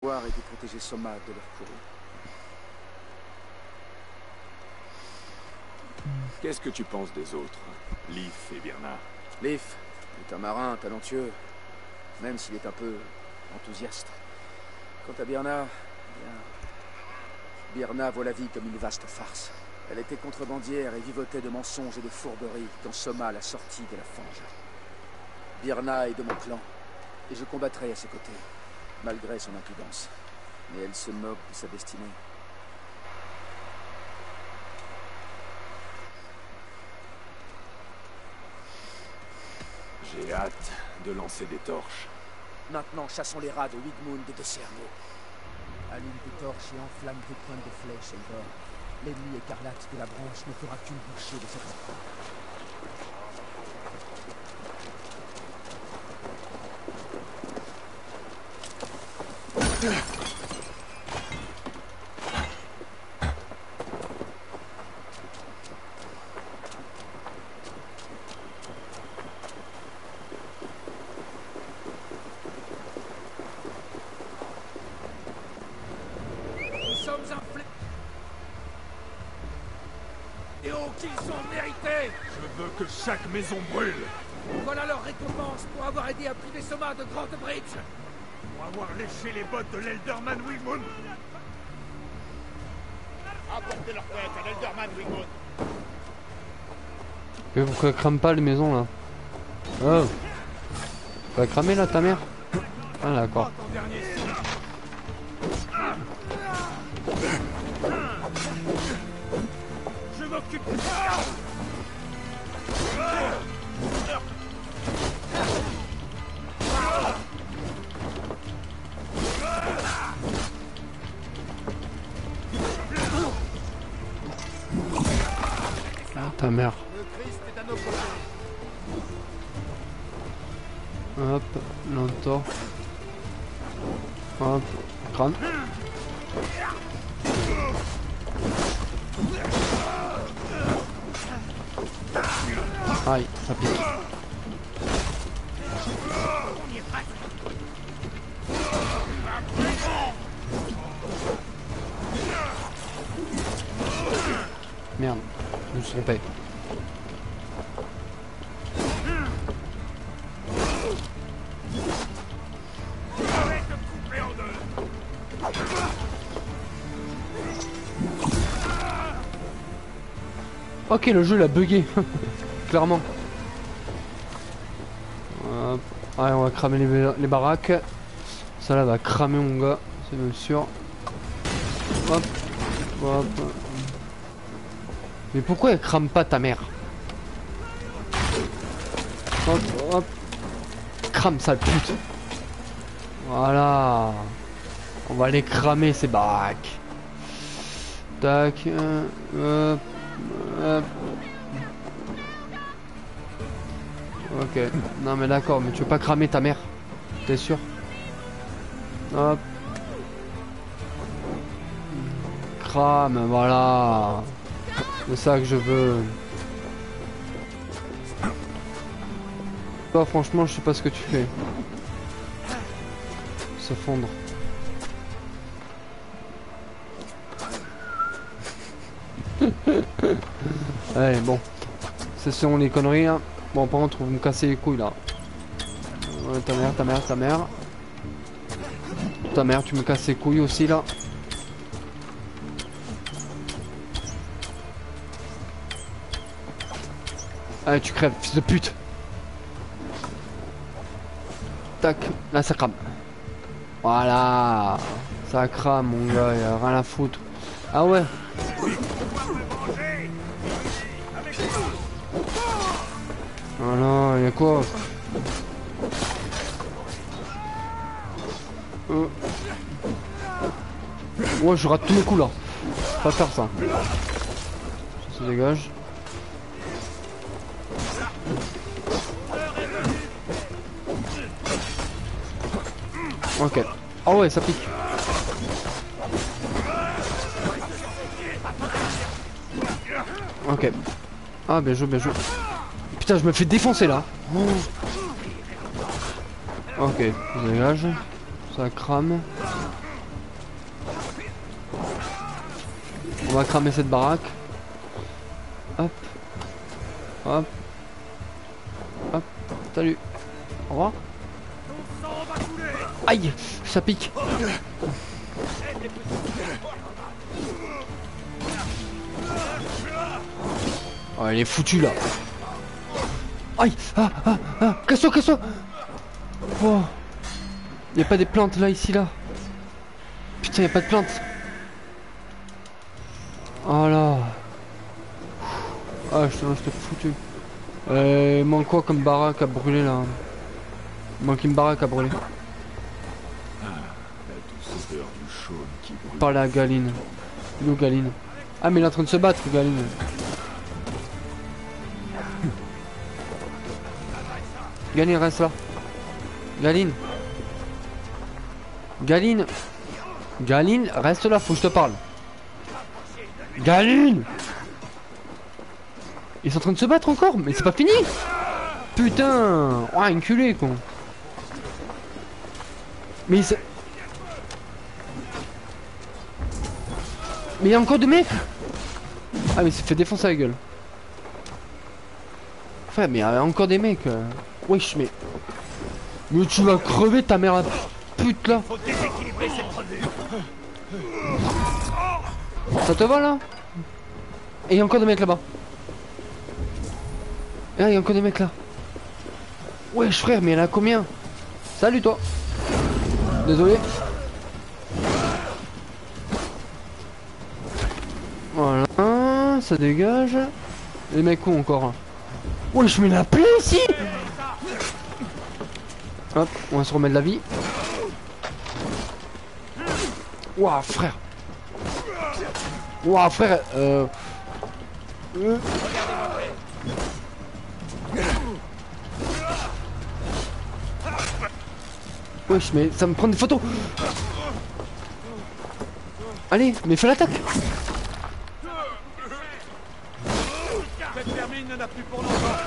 Et de protéger Soma de leur courroux. Qu'est-ce que tu penses des autres, Leif et Birna? Leif est un marin talentueux, même s'il est un peu enthousiaste. Quant à Birna, Birna voit la vie comme une vaste farce. Elle était contrebandière et vivotait de mensonges et de fourberies quand Soma l'a sortie de la fange. Birna est de mon clan, et je combattrai à ses côtés, malgré son impudence. Mais elle se moque de sa destinée. J'ai hâte de lancer des torches. Maintenant, chassons les rats de Wigmund et de Cerveau. Allume tes torches et enflamme tes pointes de flèches, Eivor. L'ennemi écarlate de la branche ne fera qu'une bouchée de cette enfant. Que chaque maison brûle. Voilà leur récompense pour avoir aidé à priver Soma de Grande Bridge. Pour avoir léché les bottes de l'Elderman Wigmund. Apportez leur tête à l'Elderman Wigmund. Mais pourquoi elle crame pas les maisons là? Oh, tu vas cramer là ta mère? Ah d'accord. Je m'occupe. Ah, ta mère. Hop, l'entor. Hop, crâne. Aïe, ça pique. Merde, je me suis trompé. Ok, le jeu l'a bugué, clairement. Hop. Allez, on va cramer les baraques. Ça là va cramer mon gars, c'est même sûr. Hop, hop. Mais pourquoi elle crame pas ta mère? Hop, hop. Crame sale pute. Voilà. On va les cramer ces baraques. Tac. Hop. Hop. Ok. Non mais d'accord, mais tu veux pas cramer ta mère? T'es sûr? Hop. Crame, voilà. C'est ça que je veux. Toi franchement je sais pas ce que tu fais. Se fondre. Allez bon. C'est selon les conneries hein. Bon par contre vous me cassez les couilles là. Ouais, ta mère, ta mère, ta mère. Ta mère tu me casses les couilles aussi là. Allez tu crèves, fils de pute. Tac, là ça crame. Voilà. Ça crame mon gars, y'a rien à foutre. Ah ouais. Oh non, y'a quoi? Ouais je rate tous mes coups là. Pas faire ça. Ça se dégage. Ok. Ah ouais, ça pique. Ok. Ah, bien joué, bien joué. Putain, je me fais défoncer là. Oh. Ok, ça dégage. Ça crame. On va cramer cette baraque. Hop. Hop. Hop. Salut. Au revoir. Aïe, ça pique. Oh, elle est foutue là. Aïe. Ah, ah, ah. Casse-toi, casse-toi. Oh. Y a pas des plantes là, ici, là. Putain, y a pas de plantes. Oh là. Ah, je te foutu. Il manque quoi comme baraque à brûler là? Il manque une baraque à brûler. La douce odeur du chaume qui brûle. Par la Galine. Il est où Galine? Ah mais il est en train de se battre Galine. Galine reste là. Galine. Galine. Galine reste là, faut que je te parle. Galine. Ils sont en train de se battre encore, mais c'est pas fini. Putain. Oh enculé con. Mais il y a encore des mecs. Ah mais il s'est fait défoncer la gueule. Frère mais il y a encore des mecs. Wesh mais tu vas crever ta mère la pute là. Ça te va là? Et il y a encore des mecs là-bas. Ah il y a encore des mecs là. Wesh frère mais il y en a combien? Salut toi. Désolé. Voilà, ça dégage. Les mecs où encore? Ouais, je mets la plaie ici. Hop, on va se remettre de la vie. Ouah, frère. Ouah, frère. Wesh, mais ça me prend des photos. Allez, mais fais l'attaque. Cette vermine n'en a plus pour longtemps.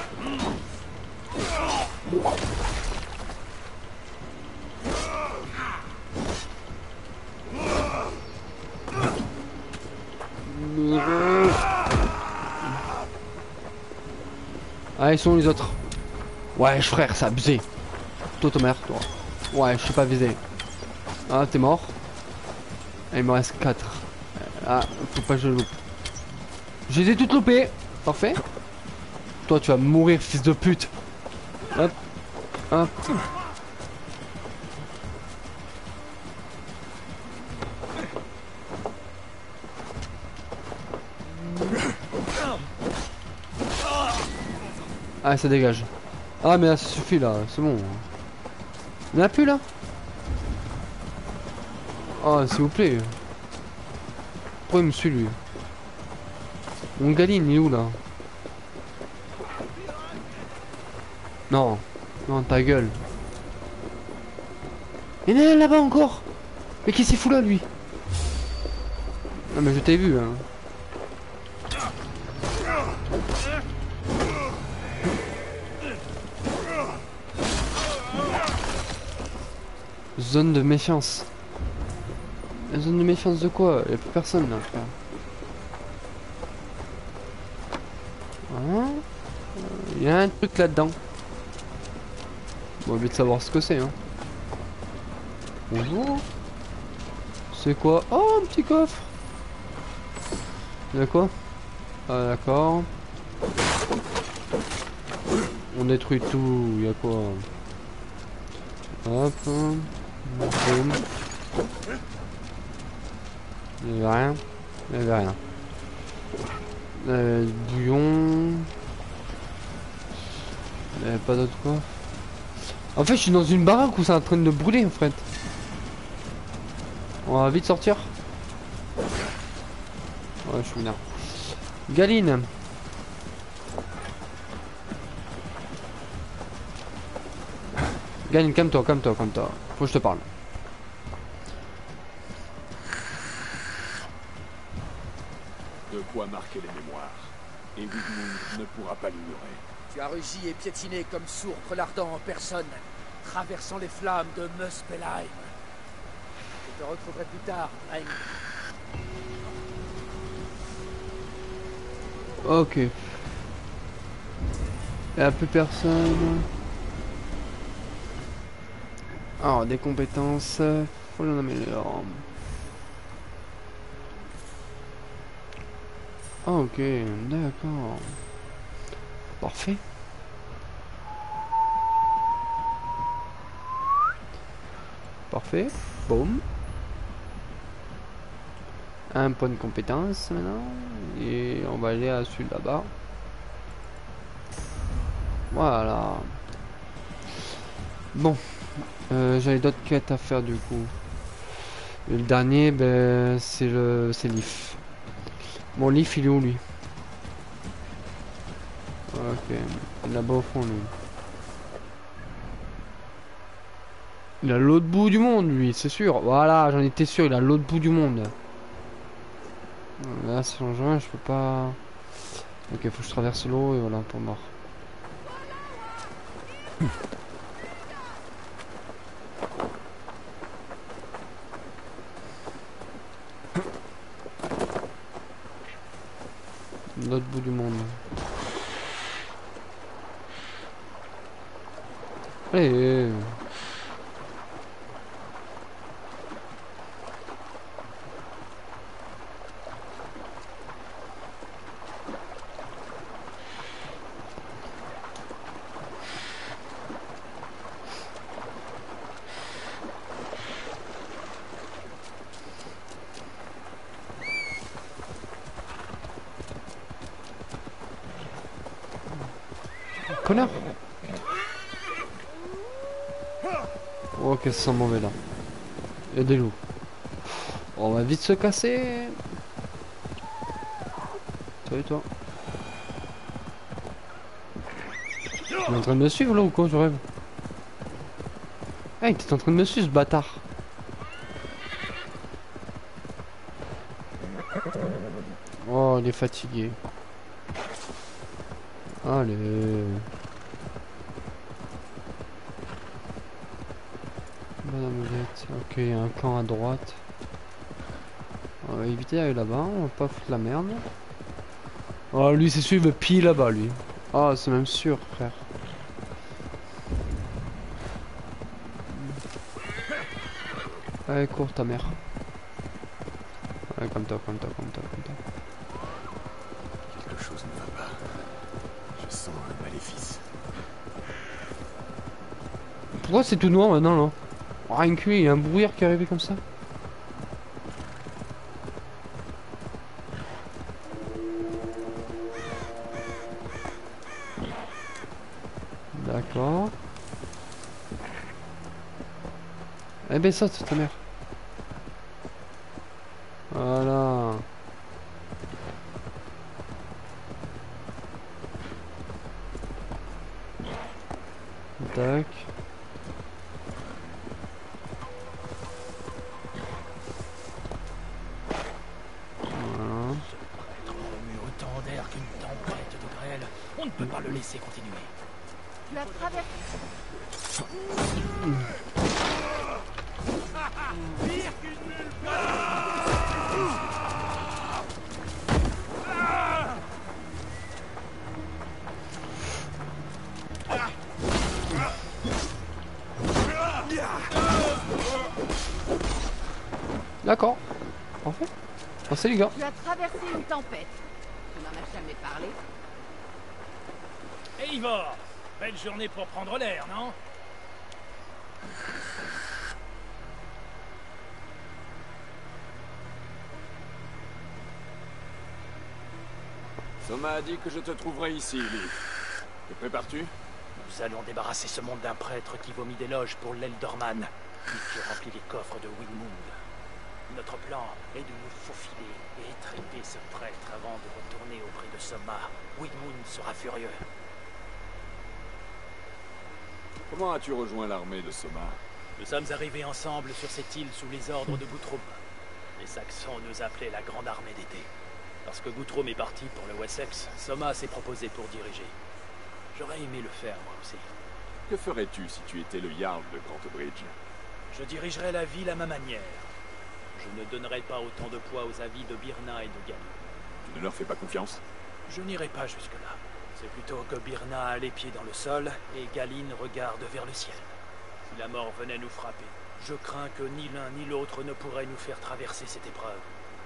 Ah, ils sont où les autres? Ouais, frère, c'est abusé. Toi, ta mère, toi. Ouais, je suis pas visé. Ah, t'es mort. Ah, il me reste 4. Ah, faut pas que je loupe. Je les ai toutes loupées. Parfait. Toi, tu vas mourir, fils de pute. Hop. Hop. Ah, ça dégage. Ah, mais là, ça suffit là. C'est bon. Il n'y en a plus là? Oh, s'il vous plaît. Pourquoi il me suit lui? Mon Galine, il est où là? Non. Non, ta gueule. Il y en a là-bas encore. Mais qu'est-ce qu'il fout là lui? Non mais je t'ai vu hein. Zone de méfiance. La zone de méfiance de quoi? Y'a plus personne là frère. Hein? Il y a un truc là-dedans. Bon, envie de savoir ce que c'est hein. Bonjour. C'est quoi? Oh un petit coffre. Y'a quoi? Ah d'accord. On détruit tout, y'a quoi? Hop. Boum. Y'avait rien. Y'avait rien. Bouillon. Y'avait pas d'autre quoi. En fait je suis dans une baraque où c'est en train de brûler en fait. On va vite sortir. Ouais je suis là. Galine. Galine, calme-toi, calme-toi, calme-toi. Faut que je te parle. De quoi marquer les mémoires. Et Wigmund ne pourra pas l'ignorer. Tu as rugi et piétiné comme Sourtre l'Ardent en personne, traversant les flammes de Muspelheim. Je te retrouverai plus tard, Hein. Ok. Il n'y a plus personne. Alors, des compétences. Faut l'en améliorer. Ah, ok, d'accord. Parfait. Parfait. Boum. Un point de compétence maintenant. Et on va aller à celui là-bas. Voilà. Bon. J'avais d'autres quêtes à faire du coup. Et le dernier, ben, c'est Leaf. Bon, Leaf, il est où lui? Ok. Là-bas au fond, lui. Il a l'autre bout du monde, lui, c'est sûr. Voilà, j'en étais sûr, il a l'autre bout du monde. Là, ça change rien, je peux pas... Ok, faut que je traverse l'eau et voilà, pour mort. L'autre bout du monde. Allez. Connard. Oh, qu'est-ce que ça sent mauvais là. Il y a des loups. On va vite se casser. Salut toi. Tu es en train de me suivre là ou quoi? Je rêve. Hey, t'es en train de me suivre ce bâtard. Oh, il est fatigué. Allez. Madame Vette. Ok, il y a un camp à droite. On va éviter d'aller là-bas, on va pas foutre la merde. Oh, lui, c'est sûr, il me pille là-bas, lui. Oh, c'est même sûr, frère. Allez, cours ta mère. Ouais, comme toi. Quelque chose ne va pas. Je sens un maléfice. Pourquoi c'est tout noir maintenant, là? Rien que lui, il y a un brouillard qui est arrivé comme ça. D'accord. Eh ben saute ta mère. Voilà. Tac. Voilà. Remue autant d'air qu'une tempête de grêle. On ne peut pas le laisser continuer. Tu as traversé. Pire qu'une mule. D'accord. Parfait. Merci les gars. Tu as traversé une tempête. Tu n'en as jamais parlé. Et Ivor, belle journée pour prendre l'air, non? Soma a dit que je te trouverais ici, Leaf. Te prépares-tu? Nous allons débarrasser ce monde d'un prêtre qui vomit des loges pour l'Eldorman, puis qui remplit les coffres de Wigmund. Notre plan est de nous faufiler et étrêter ce prêtre avant de retourner auprès de Soma. Wigmund sera furieux. Comment as-tu rejoint l'armée de Soma? Nous sommes arrivés ensemble sur cette île sous les ordres de Guthrum. Les Saxons nous appelaient la Grande Armée d'été. Lorsque Guthrum est parti pour le Wessex, Soma s'est proposé pour diriger. J'aurais aimé le faire, moi aussi. Que ferais-tu si tu étais le Jarl de Grantebridge? Je dirigerai la ville à ma manière. Je ne donnerai pas autant de poids aux avis de Birna et de Gali. Tu ne leur fais pas confiance? Je n'irai pas jusque-là. C'est plutôt que Birna a les pieds dans le sol et Galine regarde vers le ciel. Si la mort venait nous frapper, je crains que ni l'un ni l'autre ne pourrait nous faire traverser cette épreuve.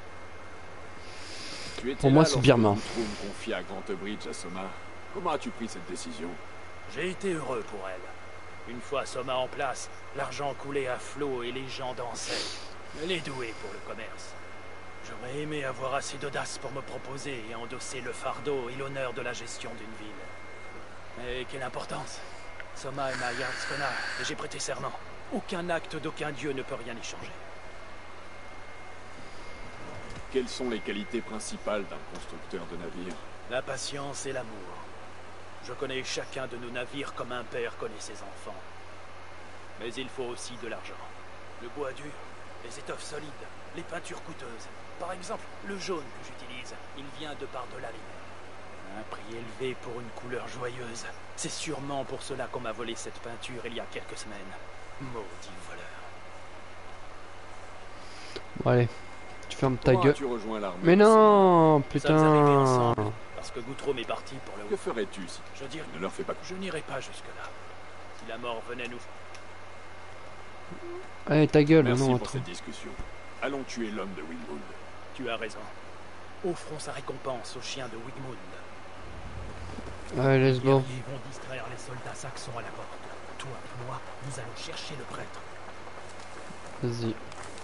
Tu étais Pour moi, là c'est lorsque Birma. Guthrum confia Grantebridge à Soma. Comment as-tu pris cette décision? J'ai été heureux pour elle. Une fois Soma en place, l'argent coulait à flot et les gens dansaient. Elle est douée pour le commerce. J'aurais aimé avoir assez d'audace pour me proposer et endosser le fardeau et l'honneur de la gestion d'une ville. Mais quelle importance! Soma est ma Yardskona et j'ai prêté serment. Aucun acte d'aucun dieu ne peut rien y changer. Quelles sont les qualités principales d'un constructeur de navires? La patience et l'amour. Je connais chacun de nos navires comme un père connaît ses enfants. Mais il faut aussi de l'argent. Le bois dur, les étoffes solides, les peintures coûteuses. Par exemple, le jaune que j'utilise, il vient de par-delà les mers. Un prix élevé pour une couleur joyeuse. C'est sûrement pour cela qu'on m'a volé cette peinture il y a quelques semaines. Maudit voleur. Bon, allez, tu fermes ta Comment gueule. as-tu rejoint l'armée? Mais non, Nous sommes arrivés putain. ensemble, parce que Guthrum est parti pour le Que ferais-tu si Je dirais, tu ne leur fais pas... je n'irai pas jusque-là. Si la mort venait nous... Allez, ta gueule, Merci non, pour cette discussion. Allons tuer l'homme de Wigmund. Tu as raison. Offrons sa récompense aux chiens de Wigmund. Allez, let's Les go. guerriers vont distraire les soldats saxons à la porte. Toi, moi, nous allons chercher le prêtre. Vas-y.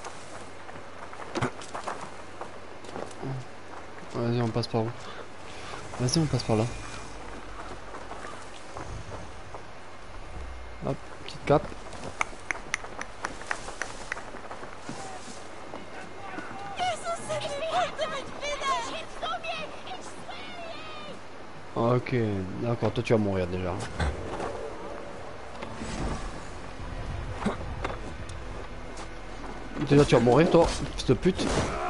Vas-y, on passe par où? Vas-y, on passe par là. Hop, petite cape. Ok, d'accord, toi tu vas mourir déjà. Déjà tu vas mourir toi, fils de pute.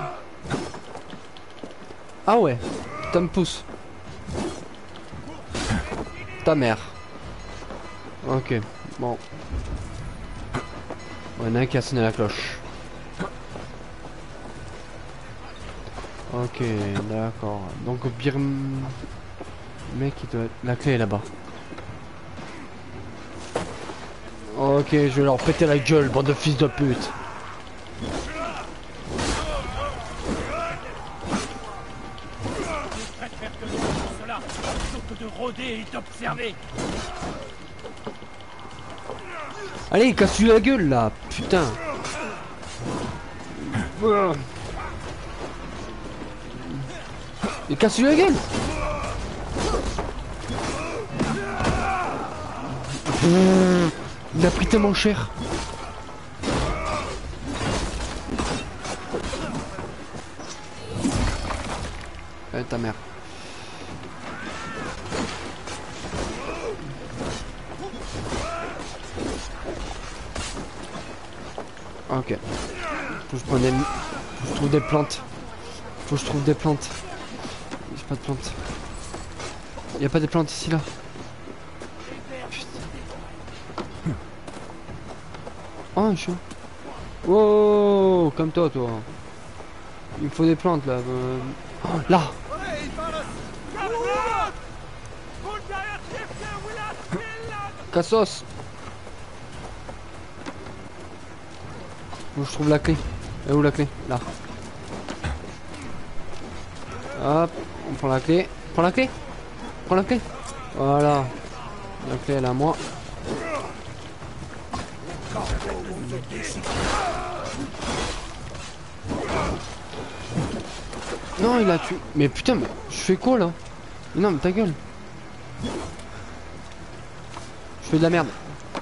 Ah ouais, putain me pousse. Ta mère. Ok, bon. On a un qui a sonné la cloche. Ok, d'accord. Donc mec, il doit... la clé est là-bas. Ok, je vais leur péter la gueule, bande de fils de pute. Je préfère que nous faisons cela plutôt que de rôder et d'observer. Allez, casse-lui la gueule là, putain. Et casse-lui la gueule. Il a pris tellement cher. Ta mère. Ok. Faut que je prenne des... Faut que je trouve des plantes. Faut que je trouve des plantes. J'ai pas de plantes. Y a pas des plantes ici là. Putain. Oh un chien. Oh, comme toi. Il me faut des plantes là. Oh, là. Cassos. Où je trouve la clé? Et où la clé? Là. Hop, on prend la clé. Prends la clé. Prends la clé. Voilà. La clé elle est à moi. Non, il a tué. Mais putain, mais je fais quoi là? Non, mais ta gueule. Je fais de la merde.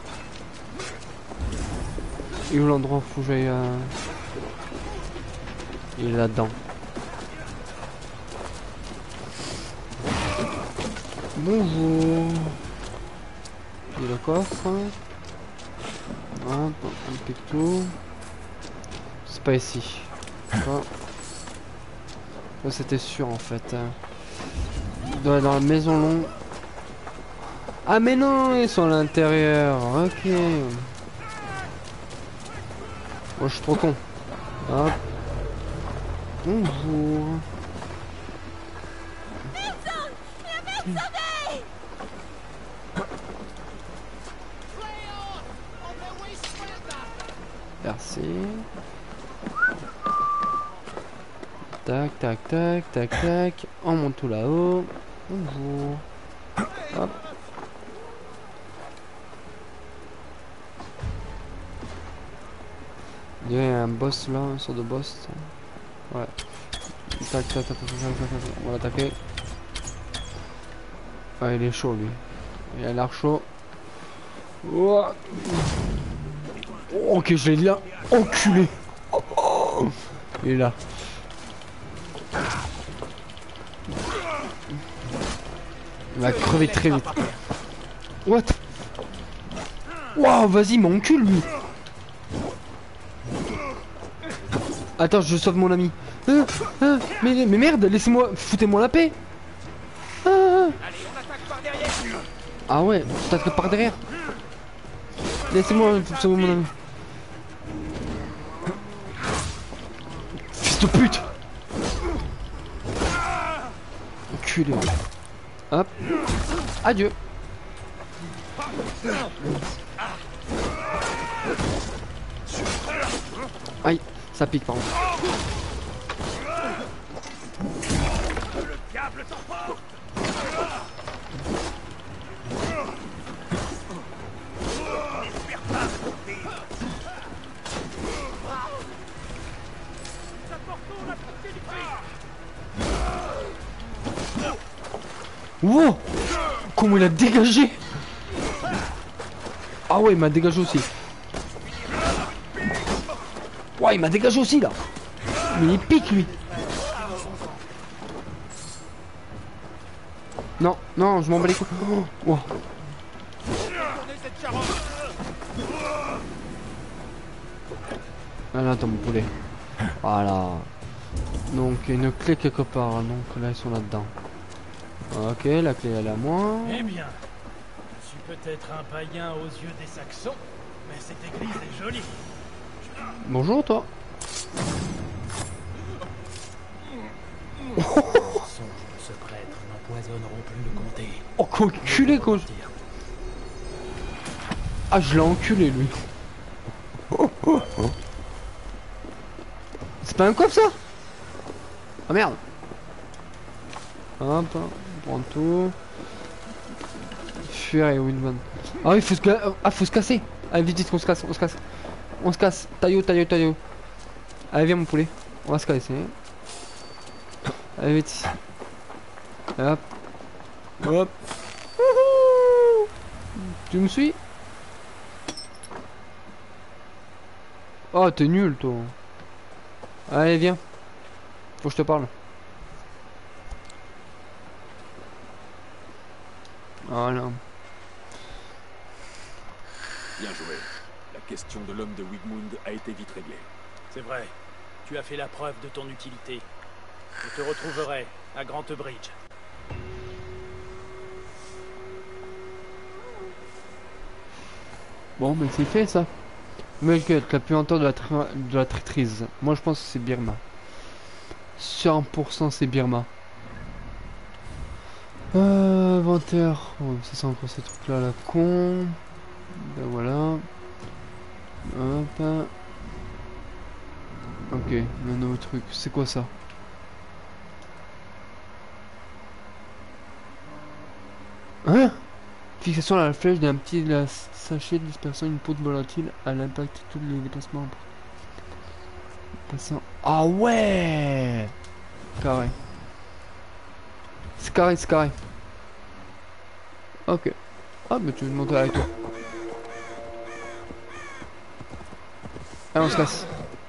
Et où l'endroit où j'aille il est là-dedans. Bonjour. Il y a le coffre. Hop, on pique tout. C'est pas ici. Ça c'était sûr en fait. Il doit être dans la maison longue. Ah mais non, ils sont à l'intérieur. Ok. Moi je suis trop con. Hop. Bonjour. Merci. Tac, tac, tac, tac, tac. On monte tout là-haut. Bonjour. Hop. Il y a un boss là, un sort de boss. Ouais. Tac, tac, tac, tac, tac, tac, tac. On va l'attaquer. Ouais, il est chaud lui. Il a l'air chaud. Oh. Oh, ok, je l'ai là. Enculé. Oh, oh. Il est là. Il va crever très vite. What? Waouh, vas-y, m'encule lui. Attends, je sauve mon ami. Mais merde, laissez-moi, foutez-moi la paix. Ah ouais, t'attaques par derrière. Laissez-moi sauver mon ami. Fils de pute. Enculé. Hop. Adieu. Aïe, ça pique pardon. Wow! Comment il a dégagé! Ah ouais, il m'a dégagé aussi. Ouais, il m'a dégagé aussi là. Mais il pique lui. Non, non, je m'en bats les couilles. Oh, wow. Voilà, attends mon poulet. Voilà. Donc il y a une clé quelque part. Donc là ils sont là-dedans. Ok, la clé elle est à moi. Eh bien, je suis peut-être un païen aux yeux des Saxons, mais cette église est jolie. Bonjour toi. Les songes de ce prêtre n'empoisonneront plus le comté. Oh qu'enculé quoi. Ah je l'ai enculé lui. C'est pas un coffre ça? Ah merde. Hop, on prend tout. Fuir et Winman. Ah oui, faut se casser. Allez vite vite qu'on se casse, on se casse. On se casse. Taillot, taillot, taillot. Allez viens mon poulet. On va se casser. Allez vite. Hop. Hop. Wouhou. Tu me suis? Oh t'es nul toi. Allez viens. Faut que je te parle. Voilà. Bien joué. La question de l'homme de Wigmund a été vite réglée. C'est vrai, tu as fait la preuve de ton utilité. Je te retrouverai à Grantebridge. Bon mais c'est fait ça. Melkett, la puanteur de la traîtrise. Moi je pense que c'est Birma. 100% c'est Birma. Inventaire. Oh, ça c'est encore ces trucs là la con. Ben voilà. Hop. Ok, un nouveau truc. C'est quoi ça? Hein? Fixation à la flèche d'un petit sachet dispersant une peau de volatile à l'impact de tous les déplacements. Passant. Ah ouais! Carré. C'est carré, c'est carré. Ok. Ah, mais tu veux monter avec toi. Allez, on se casse.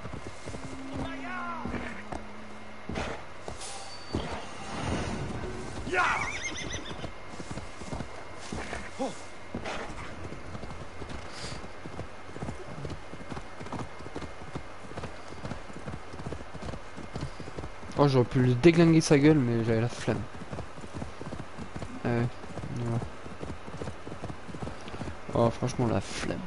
Oh, j'aurais pu lui déglinguer sa gueule, mais j'avais la flemme. Voilà. Oh, franchement, la flemme.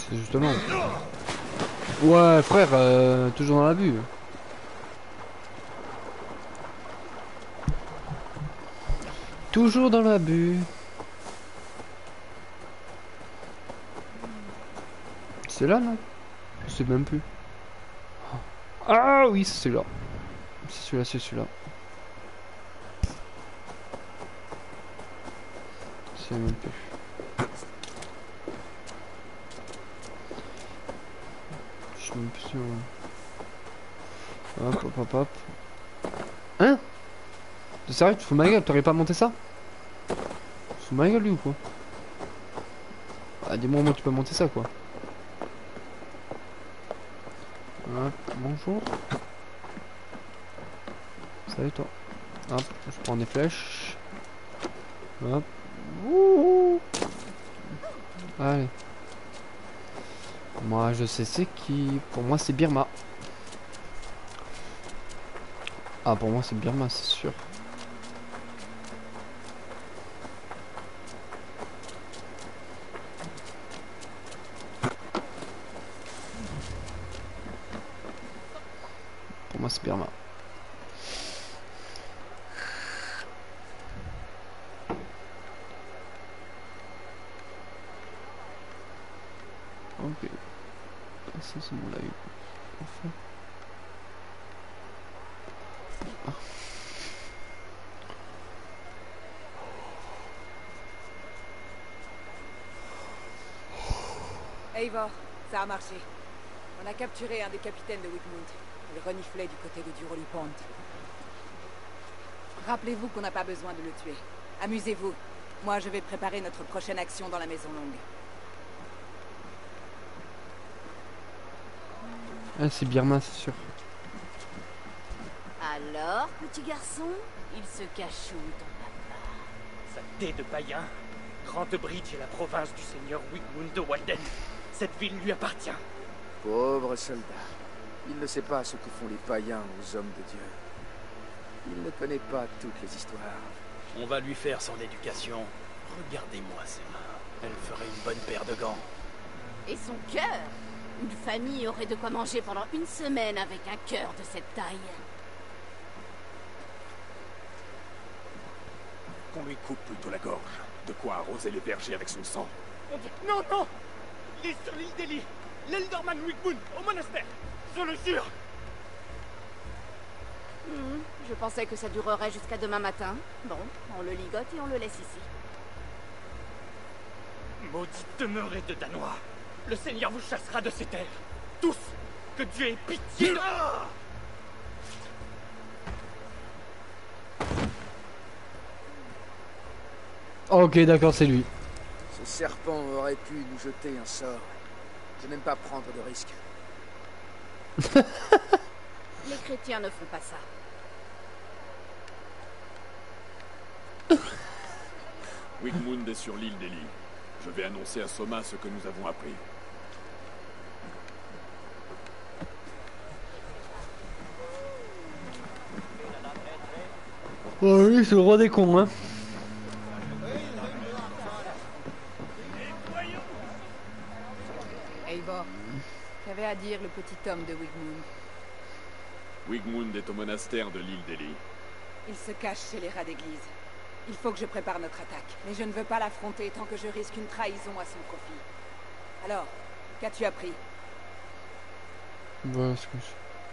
C'est justement. Ouais, frère, toujours dans l'abus. Toujours dans l'abus. C'est là, non? Je sais même plus. Ah oui, c'est celui-là. C'est celui-là, c'est celui-là. Je sais même plus. Je sais même plus si on... Hop, hop, hop, hop. Hein? T'es sérieux? Tu fous ma gueule? T'aurais pas monté ça? Tu fous ma gueule lui ou quoi? Ah, dis-moi au moins tu peux monter ça quoi. Hop, bonjour. Salut toi. Hop, je prends des flèches. Hop. Ouh. Allez. Moi je sais c'est qui. Pour moi c'est Birma. Ah pour moi c'est Birma c'est sûr. Pour moi c'est Birma. Ok. Ça c'est mon live. Parfait. Ah. Eivor, ça a marché. On a capturé un des capitaines de Wigmund. Il reniflait du côté de Duroli Pond. Rappelez-vous qu'on n'a pas besoin de le tuer. Amusez-vous. Moi, je vais préparer notre prochaine action dans la Maison Longue. Ah c'est Birma c'est sûr. Alors, petit garçon, il se cache où, ton papa? Saleté de païen. Grantebridge est la province du seigneur Wigmund de Walden. Cette ville lui appartient. Pauvre soldat. Il ne sait pas ce que font les païens aux hommes de Dieu. Il ne connaît pas toutes les histoires. On va lui faire son éducation. Regardez-moi ses mains. Elle ferait une bonne paire de gants. Et son cœur? Une famille aurait de quoi manger pendant une semaine avec un cœur de cette taille. Qu'on lui coupe plutôt la gorge. De quoi arroser les bergers avec son sang. Non, non! Il est sur l'île d'Eli. L'Eldorman Wigmund, au monastère. Je le jure. Je pensais que ça durerait jusqu'à demain matin. Bon, on le ligote et on le laisse ici. Maudite demeurée de Danois. Le Seigneur vous chassera de ces terres. Tous. Que Dieu ait pitié de... Ok d'accord c'est lui. Ce serpent aurait pu nous jeter un sort. Je n'aime pas prendre de risques. Les chrétiens ne font pas ça. Wigmund est sur l'île d'Eli. Je vais annoncer à Soma ce que nous avons appris. Oh oui c'est le roi des cons hein. Eivor, qu'avait à dire le petit homme de Wigmund? Wigmund est au monastère de l'île d'Eli. Il se cache chez les rats d'église. Il faut que je prépare notre attaque. Mais je ne veux pas l'affronter tant que je risque une trahison à son profit. Alors, qu'as-tu appris? Voilà ce que je...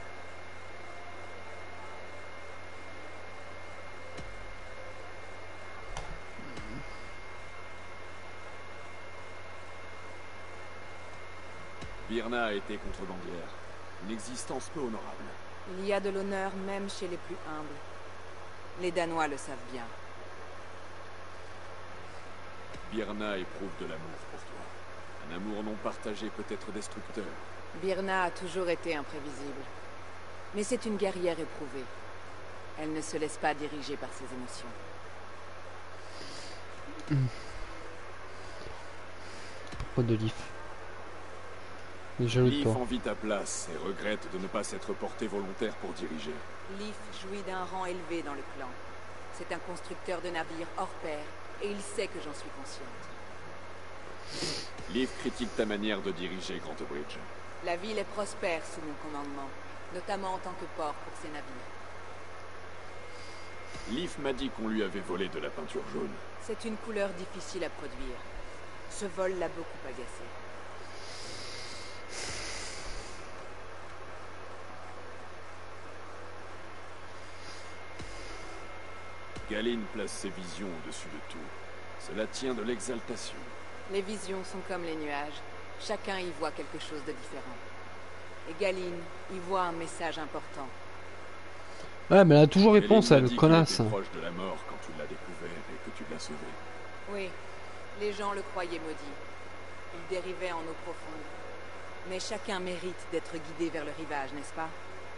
Birna a été contrebandière. Une existence peu honorable. Il y a de l'honneur même chez les plus humbles. Les Danois le savent bien. Birna éprouve de l'amour pour toi. Un amour non partagé peut être destructeur. Birna a toujours été imprévisible. Mais c'est une guerrière éprouvée. Elle ne se laisse pas diriger par ses émotions. Pourquoi de Leaf? Il est jaloux de Leaf toi. envie ta place et regrette de ne pas s'être porté volontaire pour diriger. Leaf jouit d'un rang élevé dans le clan. C'est un constructeur de navires hors pair, et il sait que j'en suis consciente. Leaf critique ta manière de diriger Grand Bridge. La ville est prospère sous mon commandement, notamment en tant que port pour ses navires. Leaf m'a dit qu'on lui avait volé de la peinture jaune. C'est une couleur difficile à produire. Ce vol l'a beaucoup agacé. Galine place ses visions au-dessus de tout. Cela tient de l'exaltation. Les visions sont comme les nuages. Chacun y voit quelque chose de différent. Et Galine y voit un message important. Ouais, mais elle a toujours réponse, Galine m'a elle, dit connasse. qu'il était proche de la mort quand tu l'as découvert et que tu l'as sauvé. Oui, les gens le croyaient maudit. Il dérivait en eau profonde. Mais chacun mérite d'être guidé vers le rivage, n'est-ce pas?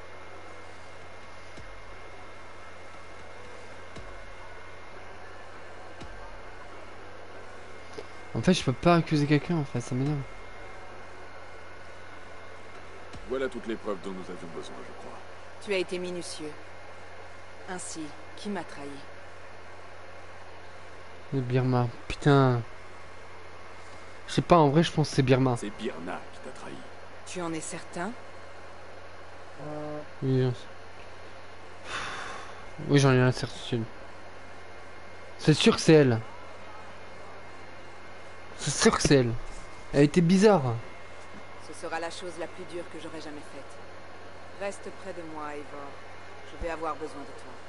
En fait, je peux pas accuser quelqu'un, en fait, ça m'énerve. Voilà toutes les preuves dont nous avions besoin, je crois. Tu as été minutieux. Ainsi, qui m'a trahi? Le Birma, putain. Je sais pas, en vrai, je pense que c'est Birma. C'est Birna qui t'a trahi. Tu en es certain? Oui, oui, j'en ai la certitude. C'est sûr que c'est elle. C'est sûr que c'est elle. Elle était bizarre. Ce sera la chose la plus dure que j'aurai jamais faite. Reste près de moi, Eivor. Je vais avoir besoin de toi.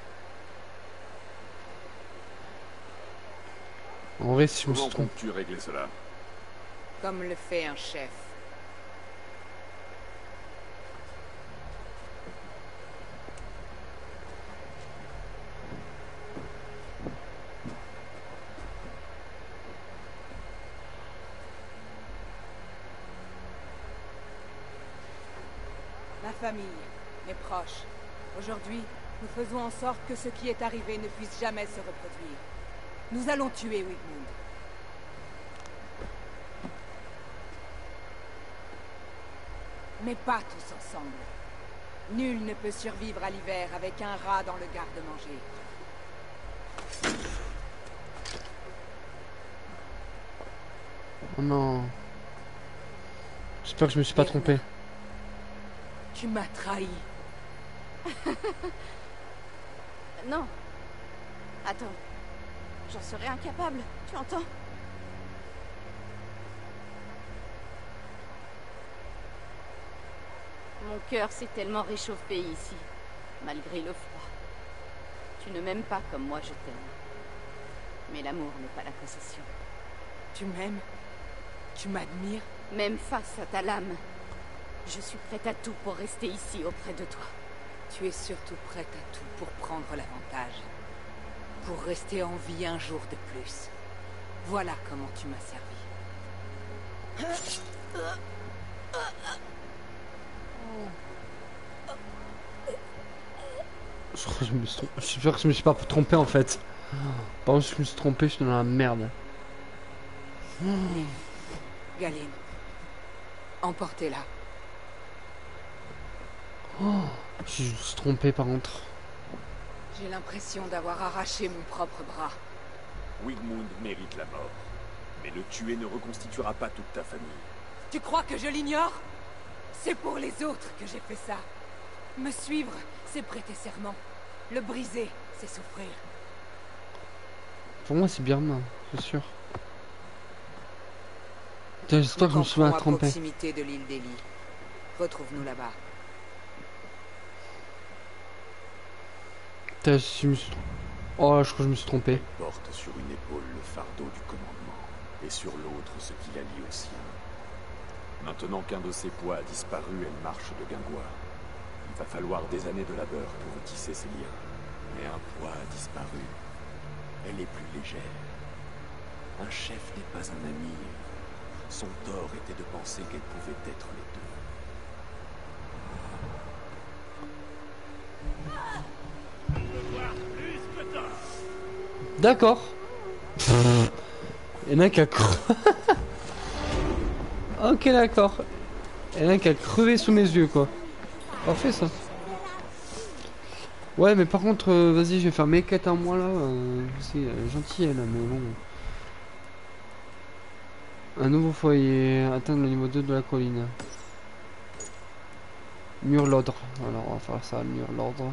En vrai, si je me Comment suis trompé. comptes-tu régler cela? Comme le fait un chef. Ma famille, mes proches. Aujourd'hui, nous faisons en sorte que ce qui est arrivé ne puisse jamais se reproduire. Nous allons tuer Wigmund. Mais pas tous ensemble. Nul ne peut survivre à l'hiver avec un rat dans le garde-manger. Oh non. J'espère que je me suis pas trompé. Tu m'as trahi. Non. Attends. J'en serais incapable, tu entends? Mon cœur s'est tellement réchauffé ici, malgré le froid. Tu ne m'aimes pas comme moi je t'aime. Mais l'amour n'est pas la possession. Tu m'aimes? Tu m'admires? Même face à ta lame, je suis prête à tout pour rester ici auprès de toi. Tu es surtout prête à tout pour prendre l'avantage. Pour rester en vie un jour de plus. Voilà comment tu m'as servi. Je crois que je me suis trompé. Je suis sûr que je me suis pas trompé en fait. Par contre, je me suis trompé, je suis dans la merde. Galine. Emportez-la. Je me suis trompé par contre. J'ai l'impression d'avoir arraché mon propre bras. Wigmund mérite la mort. Mais le tuer ne reconstituera pas toute ta famille. Tu crois que je l'ignore? C'est pour les autres que j'ai fait ça. Me suivre, c'est prêter serment. Le briser, c'est souffrir. Pour moi, c'est Birma, c'est sûr. Putain, j'espère que je me suis pas à trompé. proximité de l'île d'Eli. Retrouve-nous là-bas. Putain, je me suis... Oh, je crois que je me suis trompé. Porte sur une épaule le fardeau du commandement, et sur l'autre ce qui la lie au sien. Maintenant qu'un de ses poids a disparu, elle marche de guingois. Il va falloir des années de labeur pour retisser ses liens. Mais un poids a disparu. Elle est plus légère. Un chef n'est pas un ami. Son tort était de penser qu'elle pouvait être les deux. D'accord. Il y en a un qui a crevé. Ok, d'accord. Il y en a un qui a crevé sous mes yeux, quoi. Parfait, ça. Ouais, mais par contre, vas-y, je vais faire mes quêtes à moi, là. C'est gentil, elle, mais bon. Un nouveau foyer. Atteindre le niveau 2 de la colline. Mur l'ordre. Alors on va faire ça, mur l'ordre.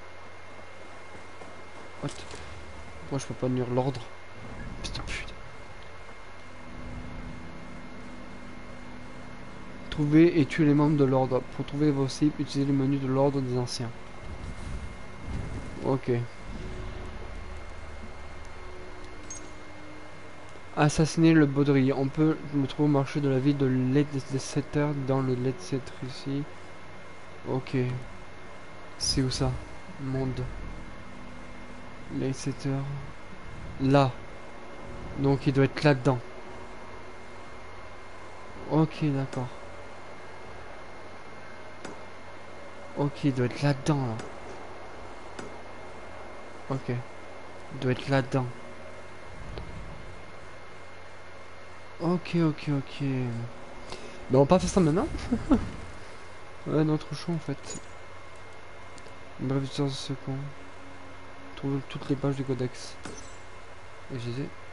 What? Pourquoi je peux pas mur l'ordre? Putain, putain. Trouver et tuer les membres de l'ordre. Pour trouver vos cibles, utilisez le menu de l'ordre des anciens. Ok. Assassiner le baudrier. On peut le trouver au marché de la ville de Leicester dans le Leicester ici. Ok. C'est où ça? Monde. Leicester. Là. Donc il doit être là-dedans. Ok, d'accord. Ok, il doit être là-dedans, là. Ok. Il doit être là-dedans. Ok, ok, ok. Mais on va pas faire ça maintenant. Ouais, notre choix en fait. Bref, 14 secondes. Trouve toutes les pages du codex. Et je disais.